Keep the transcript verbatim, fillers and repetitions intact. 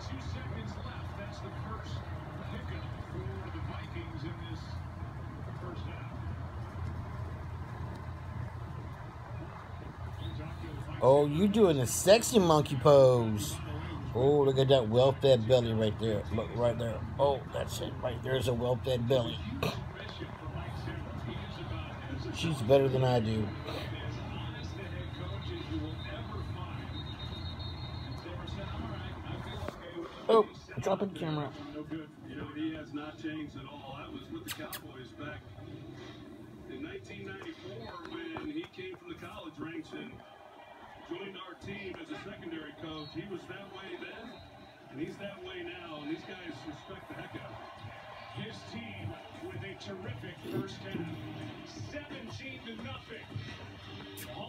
Oh, you doing the sexy monkey pose. Oh, look at that well-fed belly right there. Look, right there. Oh, that's it. Right there's a well-fed belly. She's better than I do. Oh, dropping the camera. You know, he has not changed at all. I was with the Cowboys back in nineteen ninety-four when he came from the college ranks and joined our team as a secondary coach. He was that way then, and he's that way now. And these guys respect the heck out of him. His team with a terrific first half, seventeen to nothing.